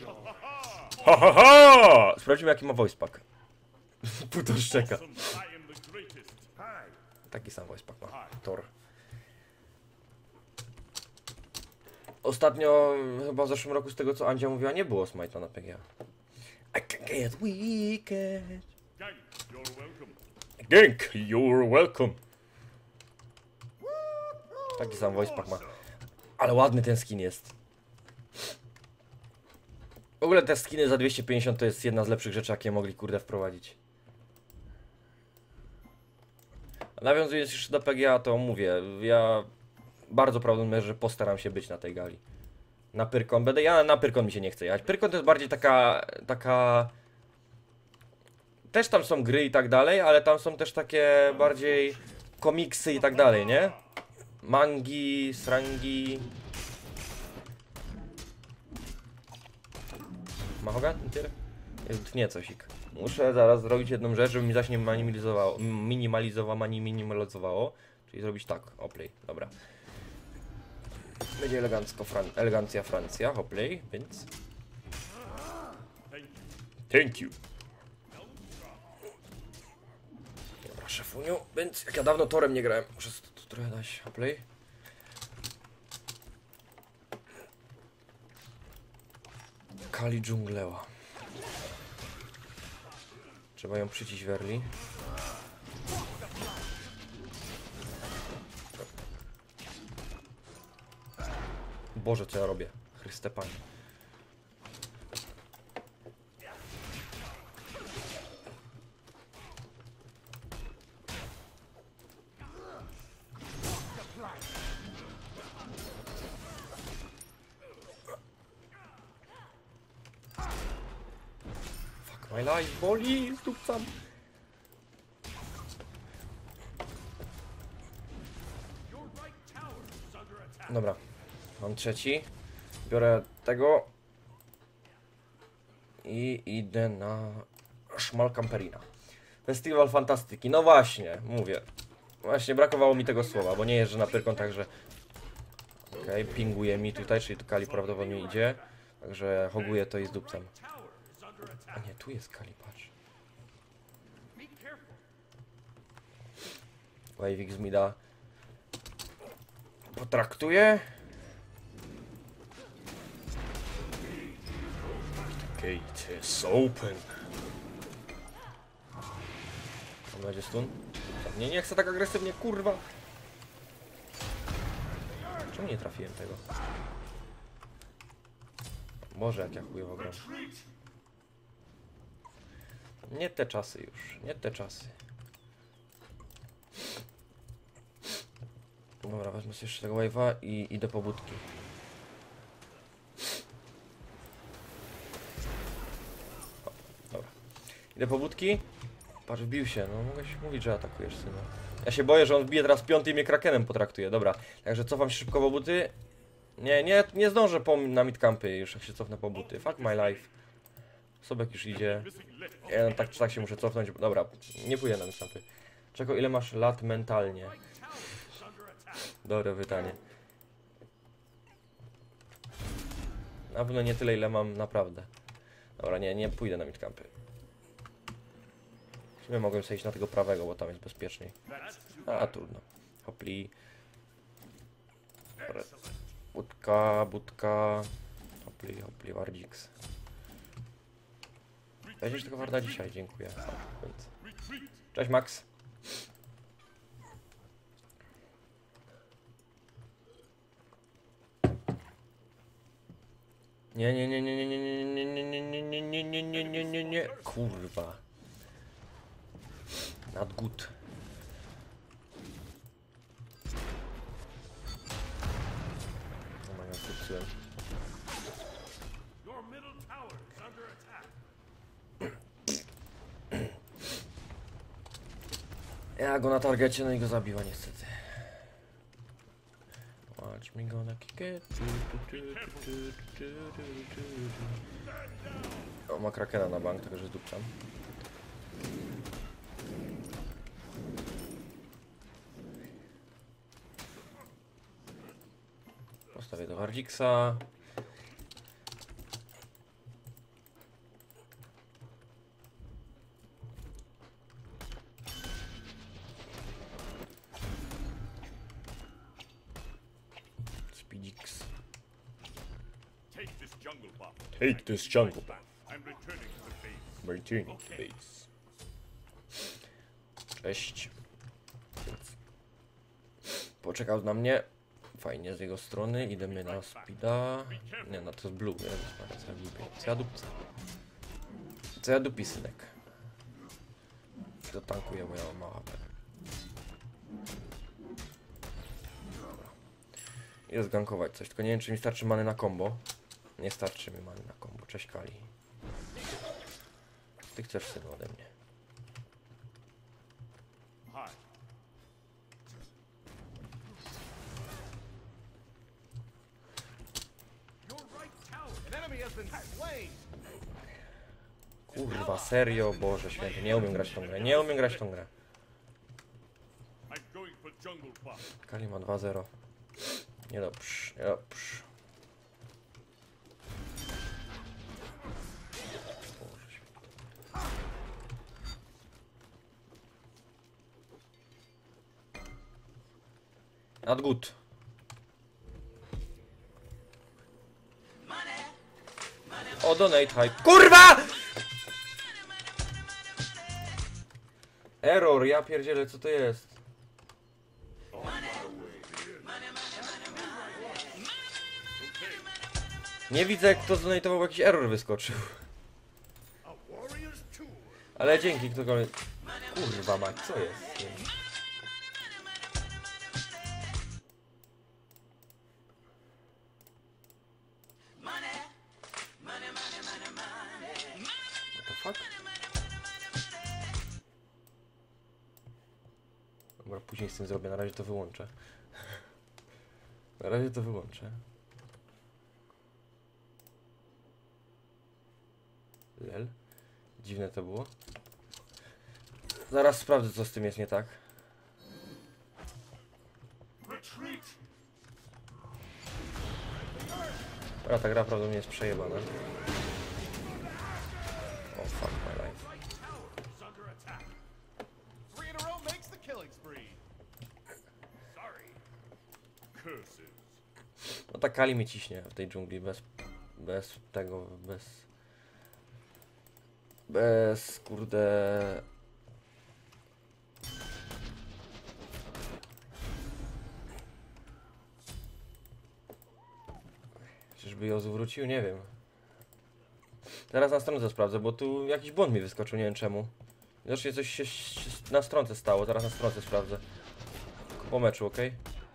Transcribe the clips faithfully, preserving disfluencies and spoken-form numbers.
Ha ha ha! Sprawdźmy jaki ma voice pack. Puto szczeka. Taki sam voice pack ma Thor. Ostatnio, chyba w zeszłym roku z tego co Andzia mówiła, nie było Smite'a na P G A. I can get wicked. Gank, you're welcome. Taki sam voice pack ma. Ale ładny ten skin jest. W ogóle te skiny za dwieście pięćdziesiąt to jest jedna z lepszych rzeczy jakie mogli kurde wprowadzić. Nawiązując jeszcze do P G A to mówię, ja bardzo prawdopodobne, że postaram się być na tej gali. Na Pyrkon będę, ja na Pyrkon mi się nie chce jechać. Pyrkon to jest bardziej taka, taka... Też tam są gry i tak dalej, ale tam są też takie bardziej komiksy i tak dalej, nie? Mangi, srangi... Mahoga? Tnie cosik. Muszę zaraz zrobić jedną rzecz, żeby mi zaś nie minimalizowało, minimalizowało, minimalizowało. Czyli zrobić tak, hoplay, dobra. Będzie elegancko, Fran elegancja Francja, hoplay, więc... Thank you. Dobra, szefuniu, więc jak ja dawno torem nie grałem, muszę tu trochę dać hoplay. Kali dżungleła. Trzeba ją przycić werli. Boże, co ja robię? Chryste Panie. Fuck my life, boli, zdupcam. Dobra, mam trzeci. Biorę tego. I idę na Szmal Camperina. Festiwal Fantastyki. No właśnie, mówię. Właśnie brakowało mi tego słowa, bo nie jeżdżę na Pyrkon, także... Okej, okay, pinguje mi tutaj, czyli tu Kali prawdopodobnie idzie. Także hoguję to i z dupcem. A nie, tu jest Kali, patrz. Wavik z mida potraktuje. The gate is open. Mam nadzieję stun. Nie, nie chcę tak agresywnie, kurwa. Czemu nie trafiłem tego? Boże, jak ja chujowo gram. Nie te czasy już, nie te czasy. Dobra, wezmę sobie jeszcze tego wave'a i idę po budki. O, dobra. Idę po budki. Patrz, wbił się, no mogę się mówić, że atakujesz syna. Ja się boję, że on wbije teraz piąty i mnie krakenem potraktuje, dobra. Także cofam się szybko po buty. Nie, nie, nie zdążę po, na midcampy już jak się cofnę po buty. Fuck my life. Sobek już idzie. Ja no, tak czy tak się muszę cofnąć. Dobra, nie pójdę na midcampy. Czego, ile masz lat mentalnie? Dobre pytanie. Na pewno nie tyle, ile mam naprawdę. Dobra, nie, nie pójdę na midcampy. W sumie mogłem sobie iść na tego prawego, bo tam jest bezpieczniej. A, trudno. Hopli. Budka, budka. Hopli, hopli, wardziks. Weźmiesz tego warda dzisiaj, dziękuję. Cześć, Max. Nie, nie, nie, nie, nie, nie, nie, nie, nie, nie, nie, nie, nie, nie, nie, nie, nie, kurwa. Not good. O my god, zepsułem. Ja go na targecie, no i go zabiła niestety. Watch me gonna kick it. O, ma krakena na bank, także zdupczam. Postawię do Wardziksa. Take this jungle buff. Returning to base. Cześć. Poczekał na mnie. Fajnie z jego strony. Idziemy na speeda. Nie, no to jest blue. Ja co ja dupcę. Co ja dupi, synek. To tankuje, bo ja mam mała. Dobra. Idę zgankować coś, tylko nie wiem, czy mi starczy many na combo. Nie starczy mi many na combo. Cześć, Kali. Ty chcesz, synu, ode mnie. Kurwa, serio? Boże święty, nie umiem grać w tą grę, nie umiem grać w tą grę. Kali ma dwa zero. Niedobrze, niedobrze. Boże święty. Not good. O, donate hype. Kurwa! Error, ja pierdzielę, co to jest? Nie widzę, jak kto zdonatował, jakiś error wyskoczył. Ale dzięki ktokolwiek. Kurwa mać, co jest? What the fuck? Dobra, później z tym zrobię, na razie to wyłączę. Na razie to wyłączę. Lel. Dziwne to było. Zaraz sprawdzę, co z tym jest nie tak. Dobra, ta gra prawdopodobnie jest przejebana. Oh fuck my life. No ta Kali mnie ciśnie w tej dżungli bez, bez tego, bez, bez kurde. Czyżby ją zwrócił? Nie wiem. Teraz na stronce sprawdzę, bo tu jakiś błąd mi wyskoczył, nie wiem czemu. Widocznie coś się na stronce stało, teraz na stronce sprawdzę. Tylko po meczu, ok?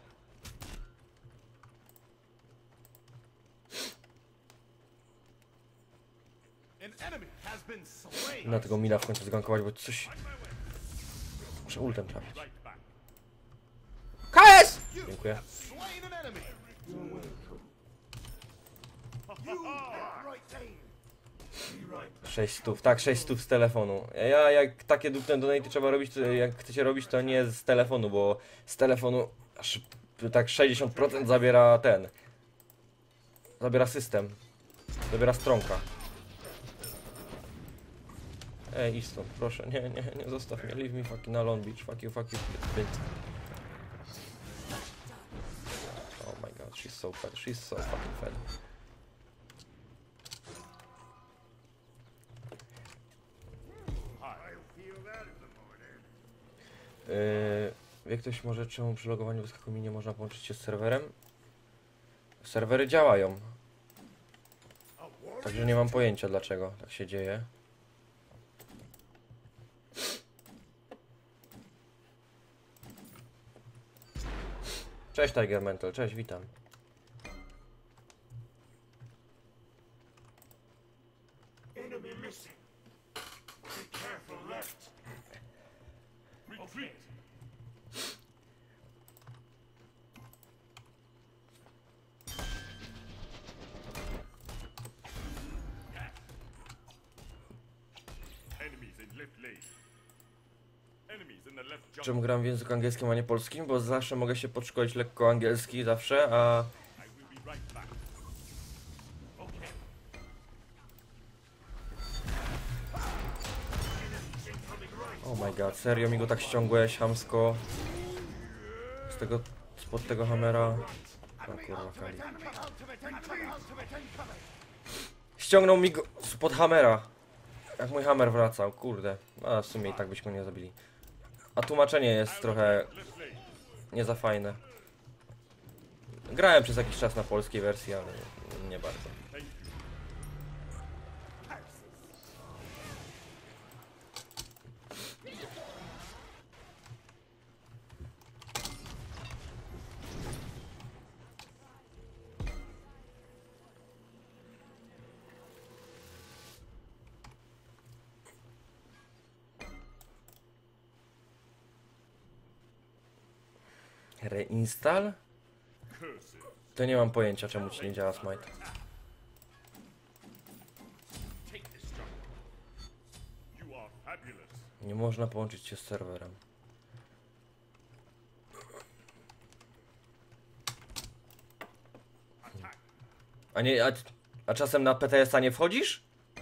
Na tego mina w końcu zgankować, bo coś... Muszę ultem trafić. K S! Dziękuję. sześć stów, tak, sześć stów z telefonu. Ja jak takie dupne donaty trzeba robić, to jak chcecie robić, to nie z telefonu, bo z telefonu aż tak sześćdziesiąt procent zabiera ten. Zabiera system. Zabiera stronka. Ej, idź stąd, proszę, nie, nie, nie zostaw mnie, leave me fucking alone, bitch, fuck you, fuck you, bitch. Oh my god, she's so fed, she's so fucking fed. Yy, wie ktoś może, czemu przy logowaniu w Skakuminie nie można połączyć się z serwerem? Serwery działają. Także nie mam pojęcia, dlaczego tak się dzieje. Cześć Tiger Mental, cześć, witam. Czemu gram w języku angielskim, a nie polskim? Bo zawsze mogę się podszkolić lekko angielski, zawsze, a... Oh my god, serio mi go tak ściągłeś, chamsko. Z tego, spod tego hamera. O kurwa, Kali. Ściągnął mi go spod hamera. Jak mój hammer wracał, kurde. A w sumie i tak byśmy nie zabili. A tłumaczenie jest trochę nie za fajne. Grałem przez jakiś czas na polskiej wersji, ale nie bardzo. Reinstall? To nie mam pojęcia, czemu ci nie działa Smite. Nie można połączyć się z serwerem. A nie, a, a czasem na P T S a nie wchodzisz?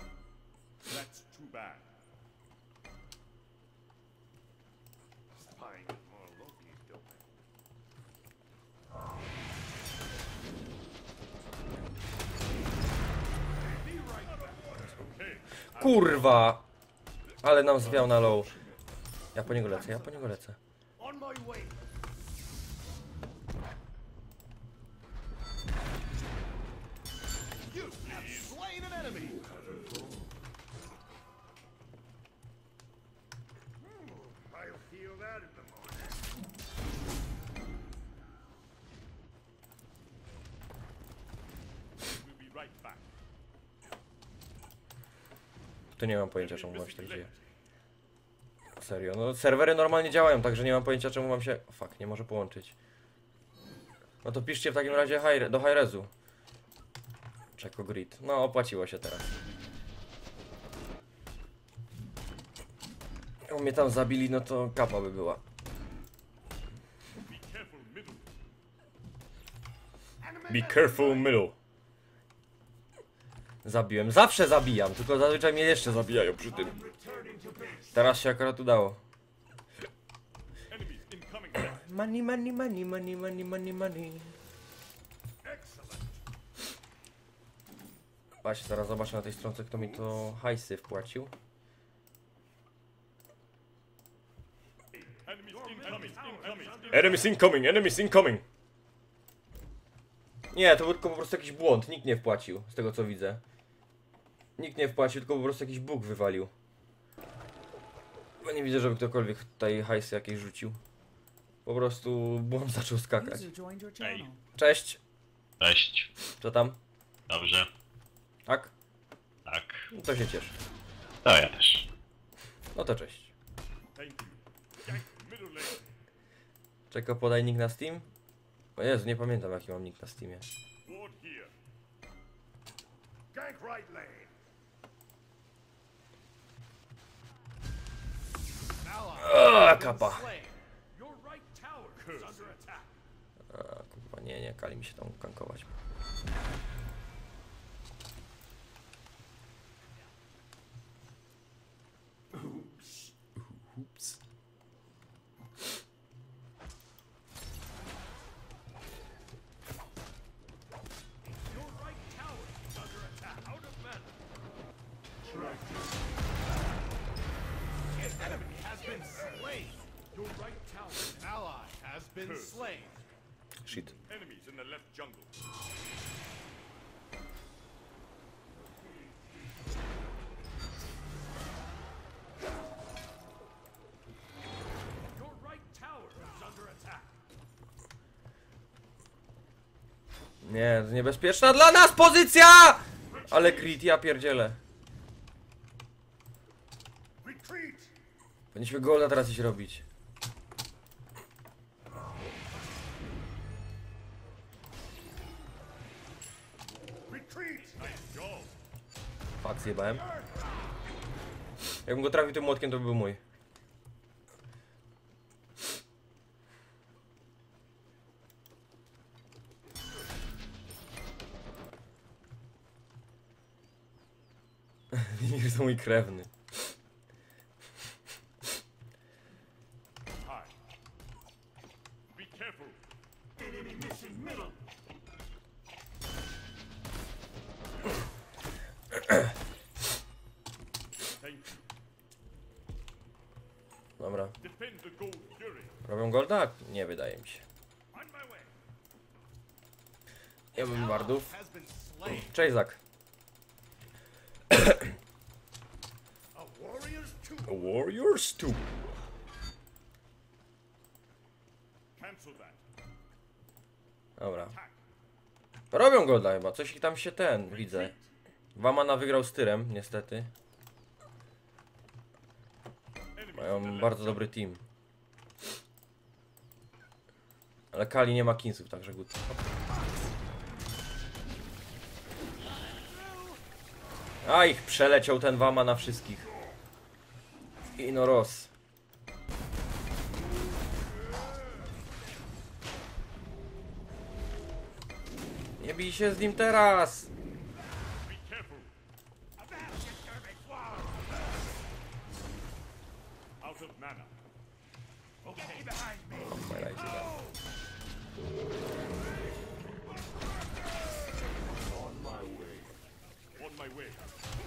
Kurwa! Ale nam zwiał na low. Ja po niego lecę, ja po niego lecę. To nie mam pojęcia, czemu wam się tak dzieje. Serio, no serwery normalnie działają, także nie mam pojęcia, czemu wam się... Fuck, nie może połączyć. No to piszcie w takim razie high, do high-resu. Czeko grid. No, opłaciło się teraz. Jak mnie tam zabili, no to kapa by była. Be careful, middle. Zabiłem. Zawsze zabijam, tylko zazwyczaj mnie jeszcze zabijają przy tym. Teraz się akurat udało. Money, money, money, money, money, money, money. Właśnie, zaraz zobaczę na tej stronce, kto mi to hajsy wpłacił. Enemies incoming, enemies incoming. Nie, to był tylko po prostu jakiś błąd, nikt nie wpłacił, z tego co widzę. Nikt nie wpłacił, tylko po prostu jakiś bóg wywalił. Bo nie widzę, żeby ktokolwiek tutaj hajsy jakieś rzucił. Po prostu błąd zaczął skakać. Ej. Cześć. Cześć. Co tam? Dobrze. Tak? Tak. No to się cieszę. To ja też. No to cześć. Czekaj, podaj nick na Steam? O Jezu, nie pamiętam jaki mam nick na Steamie. Aaaa, kapa. A, kurwa, nie, nie, kali mi się tam kankować. Ups. Shit. Enemies in the left jungle. Your right tower is under attack. Nie, to niebezpieczna dla nas pozycja! Ale crit, ja pierdzielę. Powinniśmy golda teraz iść robić. Fuck, zjebałem. Jakbym go trafił tym młotkiem, to by był mój. Mimir to mój krewny. Dobra. Defend the Gold Fury. Robią golda? Nie wydaje mi się. On my way. Ja bym bardów. Has been slain. Cześć, Zak. A warrior's tomb. Warriors two. Cancel that. Dobra. Robią golda chyba. Coś ich tam się ten, widzę. Wamana wygrał z Tyrem, niestety. Mają bardzo dobry team. Ale Kali nie ma kinsów, także good. A ich przeleciał ten Wama na wszystkich. I no roz. Nie bij się z nim teraz! Be careful. Out of mana. Okay. Behind me. Umierajcie tam. On my way.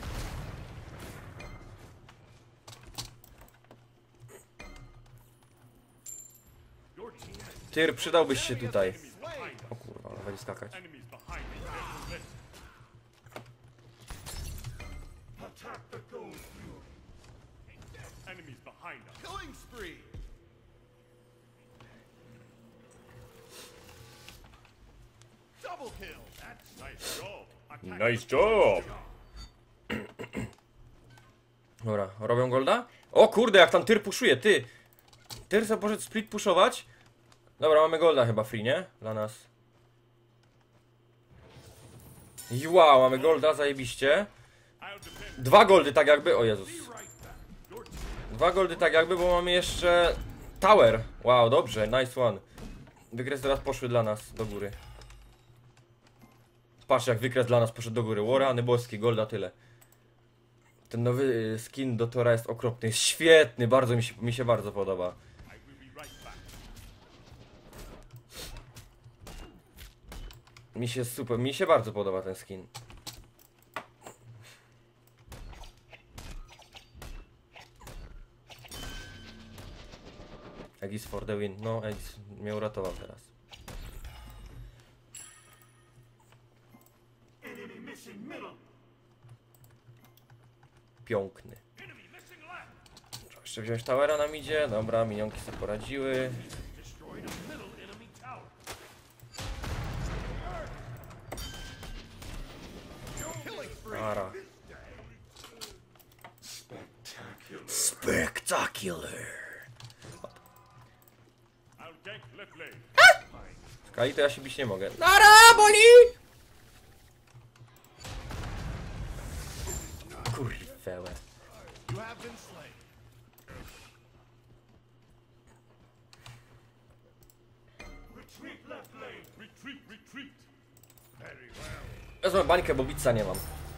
Your team has Tyr, przydałbyś się tutaj. enemies behind us. O kurwa, ale będzie skakać. Enemies behind me. Careful list. Attack the Gold Fury. Enemies behind us. Killing spree. Double kill. That's nice job. Attack Nice the job! Dobra, robią golda? O kurde, jak tam Tyr puszuje, ty! Tyr sobie poszedł split puszować? Dobra, mamy golda chyba free, nie? Dla nas. I wow, mamy golda, zajebiście. I'll defend Dwa goldy tak jakby, o Jezus. right back. Your team. Dwa goldy tak jakby, bo mamy jeszcze tower. Wow, dobrze, nice one. Wykres teraz poszły dla nas do góry. Patrz jak wykres dla nas poszedł do góry. Łorany boskie, golda tyle. Ten nowy y, skin do Tora jest okropny, jest świetny, bardzo mi się, mi się bardzo podoba. I will be right back. Mi się super, mi się bardzo podoba ten skin. Aegis for the win. No, Aegis mnie uratował teraz. Enemy missing middle. Piękny. Enemy missing left. Trzeba jeszcze wziąć towera na midzie. Dobra, minionki sobie poradziły. Destroyed a middle enemy tower. Ara. Spectacular. I'll gank left lane. Kali to ja się bić nie mogę. Nara, boli! Kurwełe. You have been slain. Retreat left lane. Retreat, retreat. Very well. Wezmę bańkę, bo bica nie mam.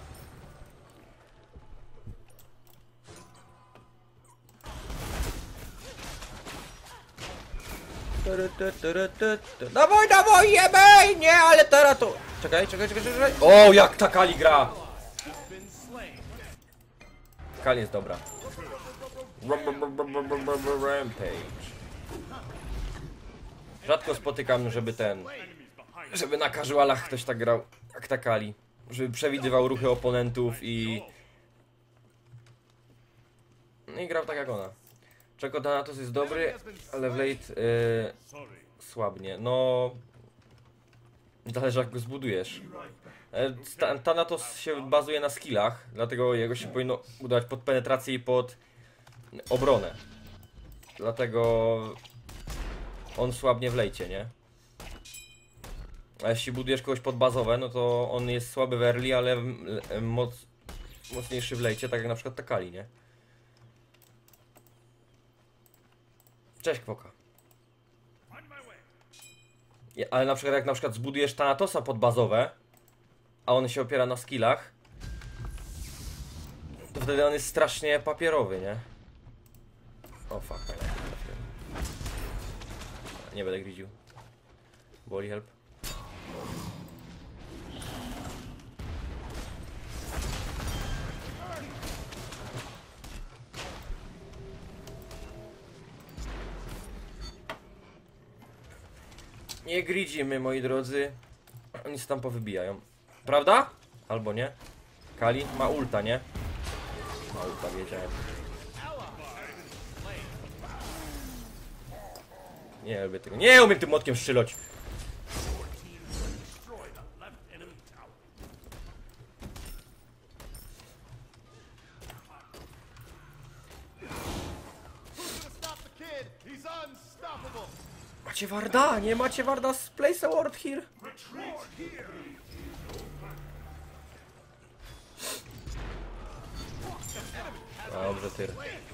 Dawaj, dawaj, jebej! Nie, ale teraz to... Czekaj, czekaj, czekaj, czekaj. O, jak ta Kali gra! Been slain. Kali jest dobra. Rampage. Rzadko spotykam, żeby ten... Enemies behind. Żeby na casualach ktoś tak grał, jak ta Kali. Żeby przewidywał ruchy oponentów i... No i grał tak jak ona. Czeko Thanatos jest dobry, ale w late yy, Sorry. słabnie. No... Zależy jak go zbudujesz. E, ta- Thanatos się bazuje na skillach, dlatego jego się powinno budować pod penetrację i pod obronę. Dlatego... On słabnie w lejcie, nie? A jeśli budujesz kogoś pod bazowe, no to on jest słaby w early, ale m- moc, mocniejszy w lejcie, tak jak na przykład Takali, nie? Cześć Kwoka. On my way. Ja- Ale na przykład jak na przykład zbudujesz Thanatosa pod bazowe, a on się opiera na skillach, to wtedy on jest strasznie papierowy, nie? O fuck, ale nie będę gridził. Boli help. Nie gridzimy, moi drodzy. Oni się tam powybijają. Prawda? Albo nie. Kali ma ulta, nie? Ma ulta, wiedziałem. Nie lubię tego. Nie umiem tym młotkiem strzelać. Macie warda? Nie macie warda z place a ward here? Dobrze, tyr.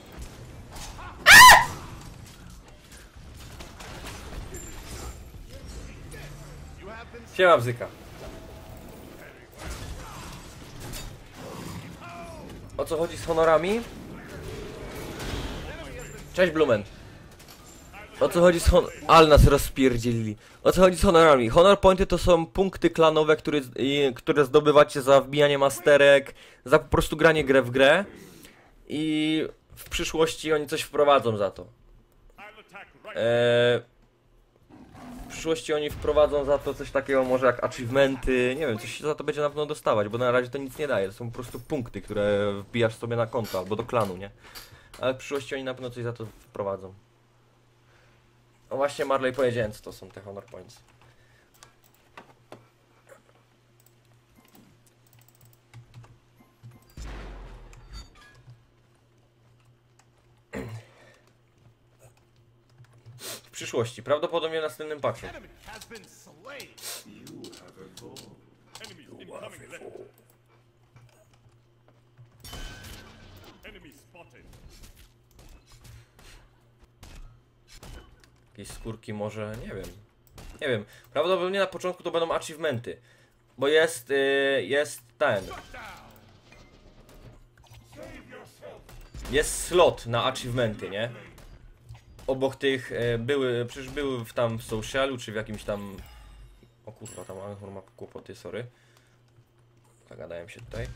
Siema, bzyka. O co chodzi z honorami? Cześć, Blumen. O co chodzi z honor... Ale nas rozpierdzielili. O co chodzi z honorami? Honor pointy to są punkty klanowe, które, i, które zdobywacie za wbijanie masterek, za po prostu granie grę w grę. I w przyszłości oni coś wprowadzą za to. Eee, w przyszłości oni wprowadzą za to coś takiego może jak achievementy. Nie wiem, coś się za to będzie na pewno dostawać, bo na razie to nic nie daje. To są po prostu punkty, które wbijasz sobie na konto albo do klanu, nie? Ale w przyszłości oni na pewno coś za to wprowadzą. No właśnie, Marley, powiedziałem, co to są te honor points. W przyszłości, prawdopodobnie w następnym patchu. Enemies incoming left. Enemy spotted. Jakieś skórki może, nie wiem. Nie wiem, prawdopodobnie na początku to będą achievementy. Bo jest, yy, jest ten. Jest slot na achievementy, nie? Obok tych yy, były, przecież były w tam w socialu, czy w jakimś tam... O kurwa, tam Anchor ma kłopoty, sorry. Zagadałem się tutaj.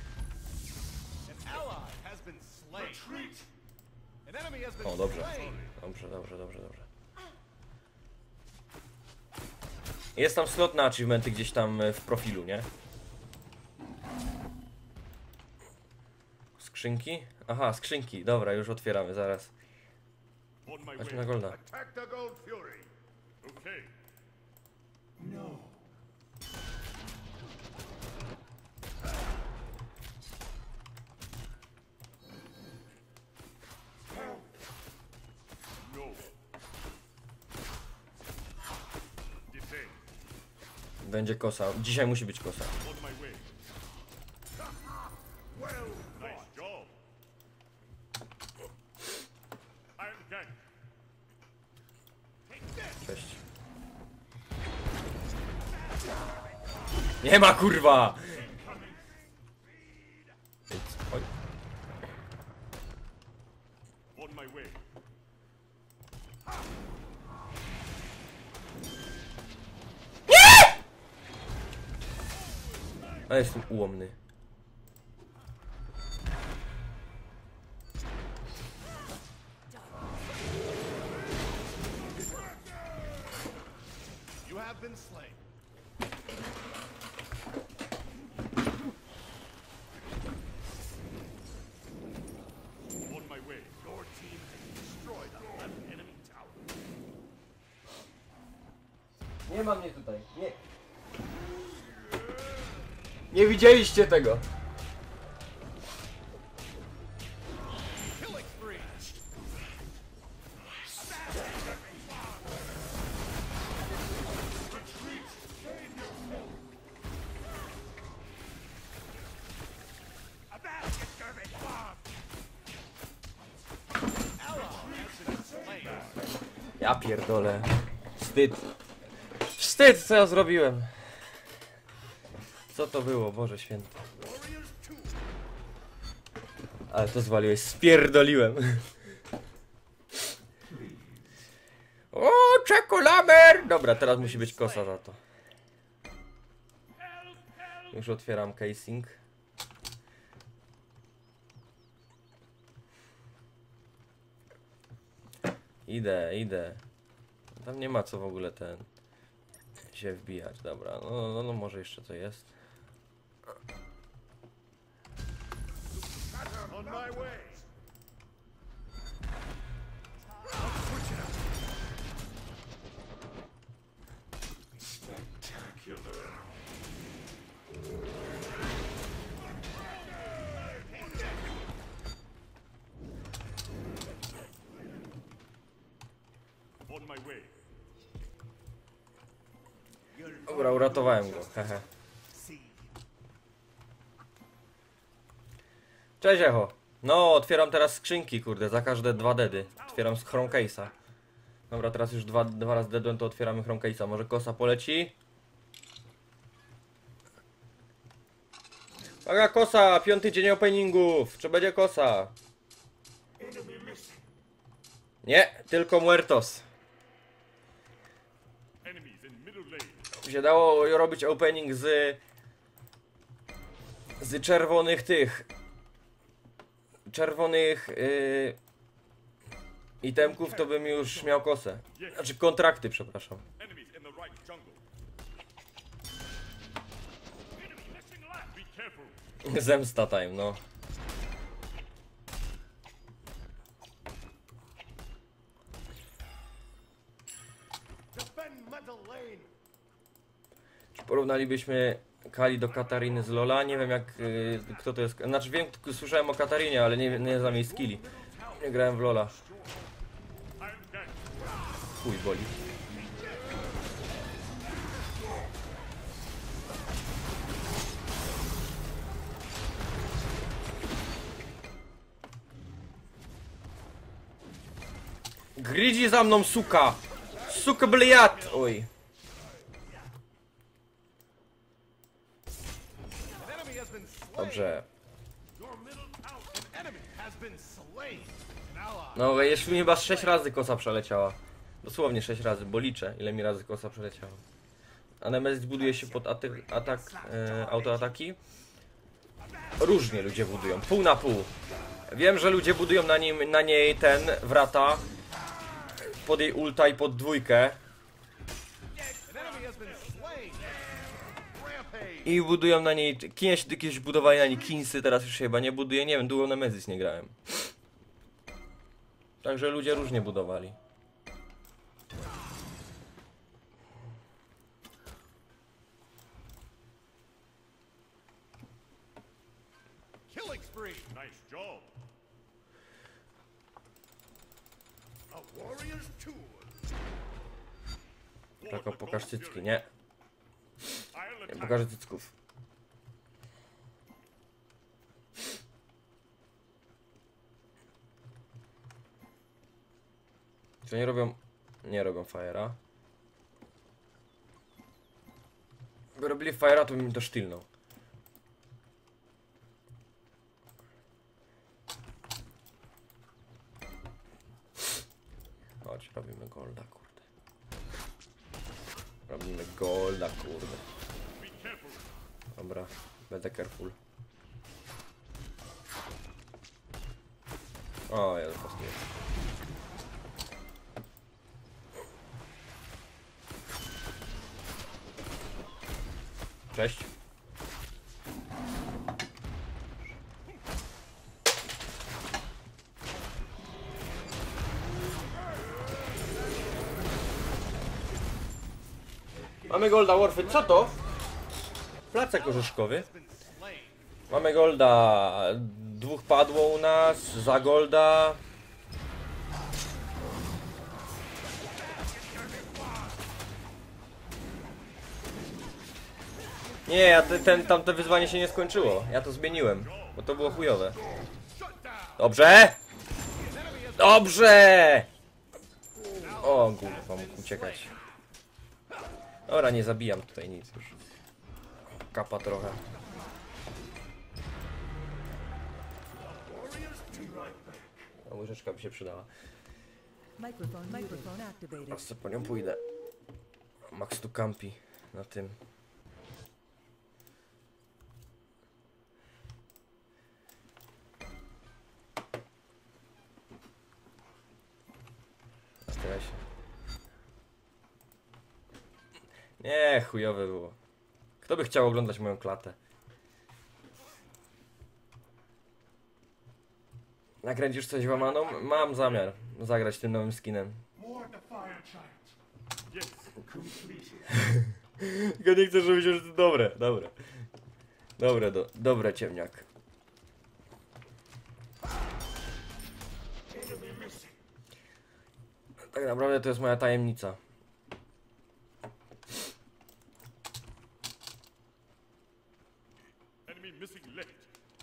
O, dobrze. Dobrze, dobrze, dobrze, dobrze. Jest tam slot na achievementy gdzieś tam w profilu, nie? Skrzynki? Aha, skrzynki. Dobra, już otwieramy, zaraz. On my Chodźmy way. na golda. Attack the Gold Fury. Okay. No. Defend. Będzie kosa. Dzisiaj musi być kosa. On my way. Well, nice job. Iron Gang. Cześć. Nie ma, kurwa! Oj. On my way. Ale jestem ułomny. You have been slain. On my way. Your team has destroyed the left enemy tower. Nie ma mnie tutaj. Nie. Nie widzieliście tego. Killing spree. A basket garbage bomb. Ally has been slain. Ja pierdolę. Wstyd. Wstyd, co ja zrobiłem. Co to było, Boże święty. Warriors two. Ale to zwaliłeś, spierdoliłem. O, czekolamer! Dobra, teraz musi być kosa za to. Już otwieram casing. Idę, idę. Tam nie ma co w ogóle ten... się wbijać, dobra, no, no, no może jeszcze to jest. On my way. Spectacular. On my way. Dobra, uratowałem go, hehe. Cześć Echo. No, otwieram teraz skrzynki, kurde, za każde dwa dedy. Otwieram z Chrome Case'a. Dobra, teraz już dwa, dwa razy dedłem, to otwieramy Chrome Case'a. Może kosa poleci? Uwaga, kosa! Piąty dzień openingów! Czy będzie kosa? Nie, tylko Muertos. Enemies in middle lane. Się dało robić opening z... Z czerwonych tych... Czerwonych... Yy, itemków, to bym już miał kosę. Znaczy kontrakty, przepraszam. Enemies in the right jungle. Enemy missing left. Be careful. Zemsta time, no. Defend middle lane. Czy porównalibyśmy Kali do Katariny z Lola? Nie wiem jak... Yy, kto to jest... Znaczy wiem, k- słyszałem o Katarinie, ale nie, nie znam jej skilli. Nie grałem w Lola. I'm dead. Chuj boli. Gridzi za mną, suka! Suka bliat! Oj. Dobrze. No, jeszcze mi chyba sześć razy kosa przeleciała. Dosłownie sześć razy, bo liczę, ile mi razy kosa przeleciała. A Nemesis buduje się pod atak, atak e, autoataki. Różnie ludzie budują, pół na pół. Wiem, że ludzie budują na, nim, na niej ten, wrata. Pod jej ulta i pod dwójkę. I budują na niej, kiedyś, kiedyś budowali na niej Kinsy, teraz już się chyba nie buduje, nie wiem, długo Nemesis nie grałem. Także ludzie różnie budowali. Killing spree. Nice job. A warrior's tool. Tylko pokaż cycki, nie. I'll Nie attack. pokażę cycków. Czy nie robią... Nie robią Fire'a. Gdyby robili Fire'a, to bym mi to sztylnął. Chodź, robimy golda, kurde. Robimy golda, kurde. Be careful. Dobra, będę careful. O, ja zapastuję. Cześć. Mamy golda, Warfy. Co to? Placek orzeszkowy. Mamy golda. Dwóch padło u nas. Za golda. Nie, ja te, ten, tamte wyzwanie się nie skończyło. Ja to zmieniłem, bo to było chujowe. Dobrze! Dobrze! O, kurwa, mógł uciekać. Dobra, nie zabijam tutaj nic już. Kapa trochę. A łyżeczka by się przydała. Microphone, microphone activated. Teraz sobie po nią pójdę. Max tu campi na tym. Staraj się. Nie, chujowe było. Kto by chciał oglądać moją klatę? Nakręcisz coś łamaną? Mam zamiar zagrać tym nowym skinem. More the fire giant. Yes, complete. Tylko nie chcę, żebyś już... Dobre, dobre. Dobre, do, dobre, ciemniak. Tak naprawdę to jest moja tajemnica. Enemy missing left.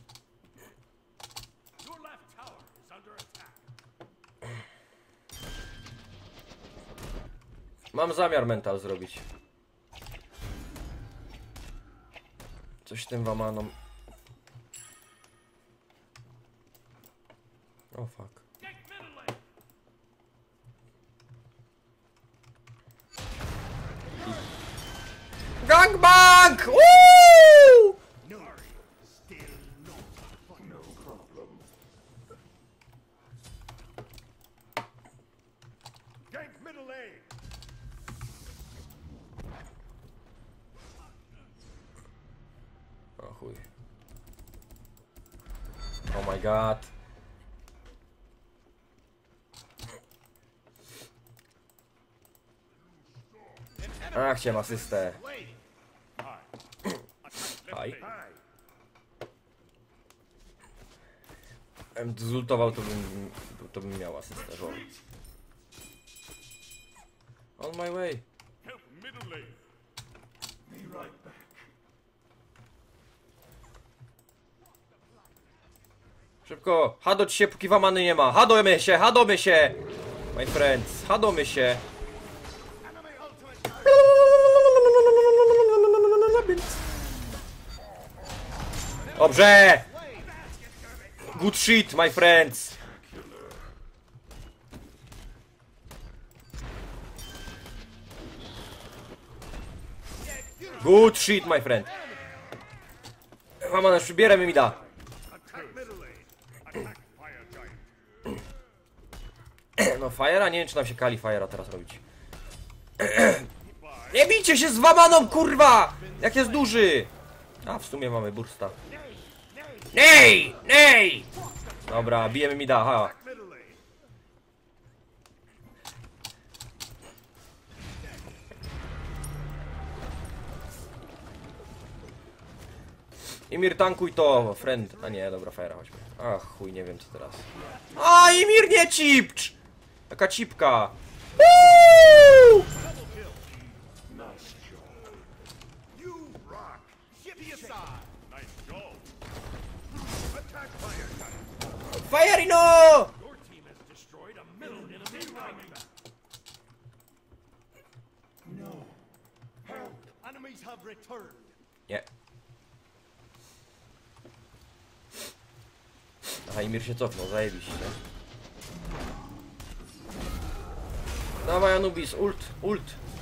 Your left tower is under attack. Mam zamiar mental zrobić. Coś tym wamanom. O oh, fuck. Take middle lane. Gangbang! Woo! No. Still not. No problem. Gank middle lane. O chuj. Oh my god. A, chciałem asystę. Haj. Jakbym zultował, to bym, to bym miał asystę. Bo... On my way. Help middle lane. Be right back. Szybko! Hado ci się, póki wamany nie ma! Hadomy się! Hadomy się! My friends! Hadomy się! Dobrze! Good shit, my friends! Good shit, my friend! Wamana, przybieramy mi da! Attack middle lane. Attack fire giant. No Fire'a? Nie wiem, czy nam się kali Fire'a teraz robić. Nie bijcie się z wamaną, kurwa! Jak jest duży! A, w sumie mamy bursta. Nej! Nej! Dobra, bijemy mi da, ha. Middle lane. Imir, tankuj to, friend. A nie, dobra, Fire'a chodźmy. Ach, chuj, nie wiem co teraz. A, Imir, nie cipcz! Jaka cipka! Woo! You rock. Shippy aside. Nice job. Attack fire giant. Fire'ino! Your team has destroyed a middle enemy right back. No. Help. Enemies have returned. Nie. Aha, Imir się cofnął, zajebiście. Dawaj, Anubis, ult, ult.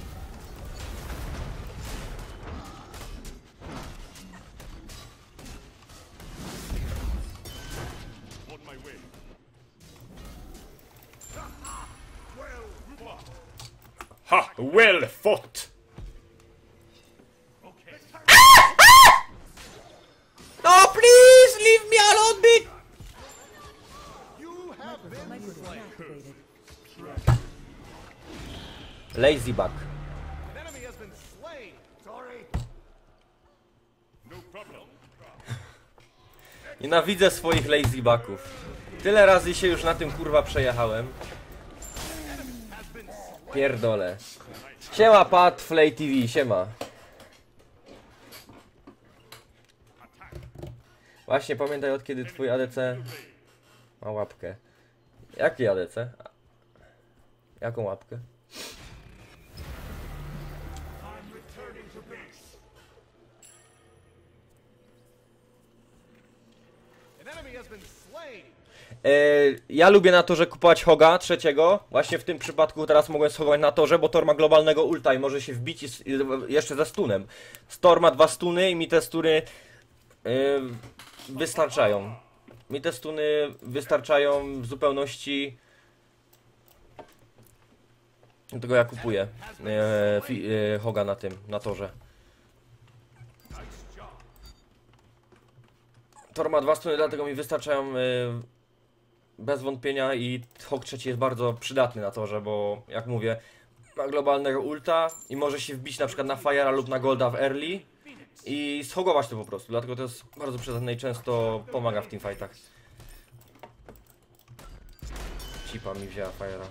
On my way. Well fought. Ha, well fought. Okay. No, please, leave me alone, bitch. You have been Microphone activated. Lazy bug. An enemy has been slain. Sorry. No problem. Nienawidzę swoich lazy bugów. Tyle razy się już na tym kurwa przejechałem. Pierdolę. Siema Pat, Flay T V, siema. Właśnie pamiętaj, od kiedy twój A D C ma łapkę. Jaki A D C? Jaką łapkę? An enemy has been slain. E, ja lubię na torze kupować Hoga trzeciego. Właśnie w tym przypadku teraz mogłem schować na torze, bo Tor ma globalnego ulta i może się wbić i, i, jeszcze ze stunem. Tor ma dwa stuny i mi te stuny e, wystarczają. Mi te stuny wystarczają w zupełności. Dlatego ja kupuję e, fi, e, Hoga na tym, na torze. Tor ma dwa stuny, dlatego mi wystarczają e, bez wątpienia i Hog trzeci jest bardzo przydatny na torze, bo jak mówię, ma globalnego ulta i może się wbić na przykład na Fire'a lub na Golda w early i schogować to po prostu, dlatego to jest bardzo przydatne i często pomaga w teamfightach. Cipa mi wzięła Fire'a.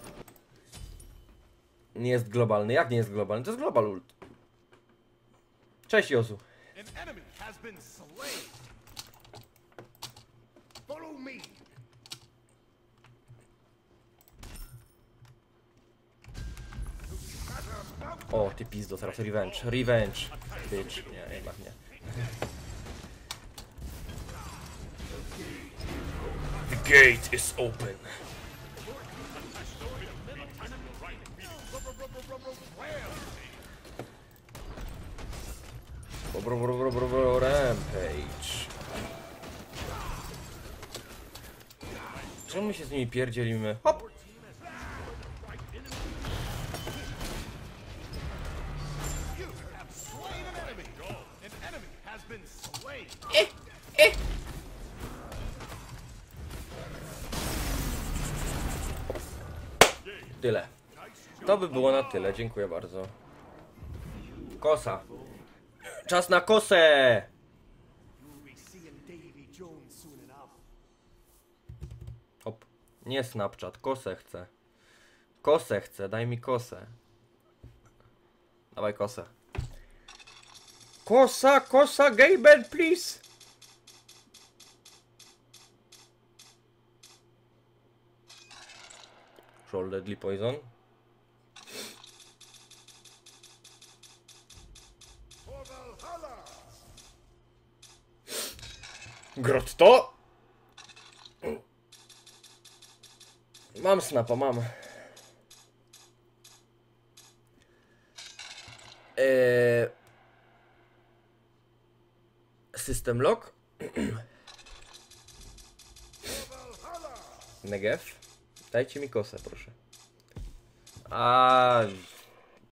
Nie jest globalny. Jak nie jest globalny? To jest global ult. Cześć Josu. An enemy has been slain. Follow me. O, ty pizdo, teraz revenge. Revenge. Bitch. Nie, jednak nie. The gate is open. Bro, bro, bro, bro, bro, rampage. Czemu my się z nimi pierdzielimy? Hop! You have slain an enemy. An enemy has been slain. Tyle. To by było na tyle, dziękuję bardzo. Kosa. Czas na kosę! You'll be seeing Davy Jones soon enough. Hop. Nie Snapchat, kosę chcę. Kosę chcę, daj mi kosę. Dawaj kosę. Kosa, kosa, Gaben, please! Roll Deadly Poison. For Valhalla. Grotto! Mam snapa, mam. Eee... System lock. Negev. Dajcie mi kosę, proszę. A